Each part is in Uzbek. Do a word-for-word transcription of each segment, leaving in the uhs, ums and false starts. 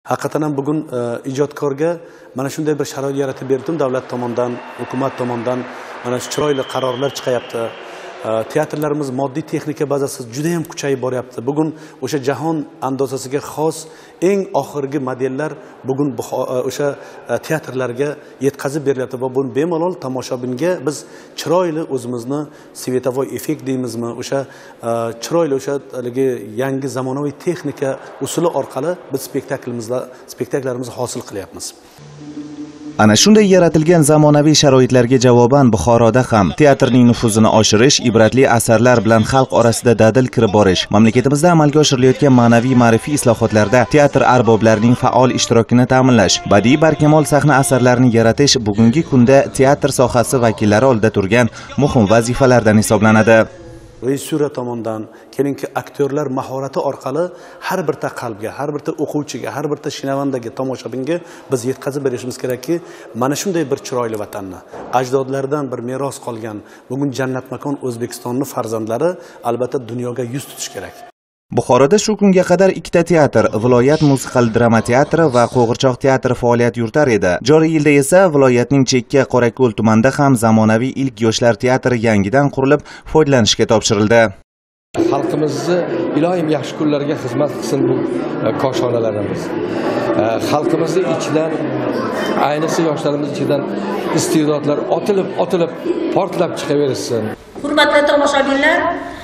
Haqiqatan ham bugun ijodkorga mana shunday bir sharoit yaratib berdim, davlat tomonidan, hukumat tomonidan mana shu chiroyli qarorlar chiqyapti. Teatrlarimiz moddiy texnika bazasi juda ham kuchayib boryapti. Bugun o'sha jahon andozasiga xos eng oxirgi modellar bugun o'sha teatrlarga yetkazib berilyapti va buni bemalol tomoshabinga biz chiroyli o'zimizni svetovoy effekt deymizmi, o'sha chiroyli o'sha yangi zamonaviy texnika usuli orqali biz spektaklimizda spektaklarimizni hosil qilyapmiz. Ana shunday yaratilgan zamonaviy sharoitlarga javoban Buxoroda ham teatrning nufuzini oshirish, ibratli asarlar bilan xalq orasida dadil kirib borish, mamlakatimizda amalga oshirilayotgan ma'naviy ma'rifiy islohotlarda teatr arboblarining faol ishtirokini ta'minlash, badiiy barkamol sahna asarlarini yaratish bugungi kunda teatr sohasi vakillari oldida turgan muhim vazifalardan hisoblanadi. Rejissura tomonidan, kelinki aktyorlar mahorati orqali har bir ta qalbga, har bir ta o'quvchiga, har bir ta shinavandagi tomoshabinga biz yetkazib berishimiz kerakki, mana shunday bir chiroyli vatanni, ajdodlardan bir meros qolgan, bugun jannat makon O'zbekistonning farzandlari albatta dunyoga yuz tutish kerak. Buxoroda shu kunga qadar ikkita teatr, viloyat musiqal drama teatri va qo'g'irchoq teatri faoliyat yuritar edi. Joriy yilda esa viloyatning chekka Qorako'l tumanida ham zamonaviy ilk yoshlar teatri yangidan qurilib, foydalanishga topshirildi. Xalqimizni iloyim yaxshi kunlarga xizmat qilsin bu koshonalarimiz. Xalqimizning ichidan, ayniqsa yoshlarimiz ichidan iste'dodlar otilib, otilib, portlab chiqaversin. Hurmatli tomoshabinlar,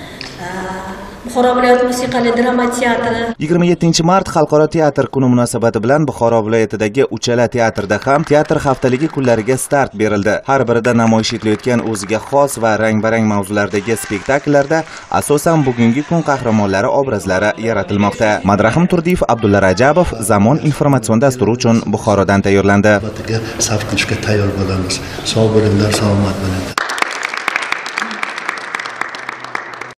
Buxoro viloyat musiqali drama teatri yigirma yettinchi mart xalqaro teatr kuni munosabati bilan Buxoro viloyatidagi Uchala teatrida ham teatr haftaligi kunlariga start berildi. Har birida namoyish etilayotgan o'ziga xos va rang-barang mavzulardagi spektakllarda asosan bugungi kun qahramonlari obrazlari yaratilmoqda. Madrahim Turdiyev, Abdulla Rajabov, Zamon informatsion dasturi uchun Buxorodan tayyorlandi. Sarf qilishga tayyor bo'lamiz. Sog' bo'linglar, salomat bo'linglar.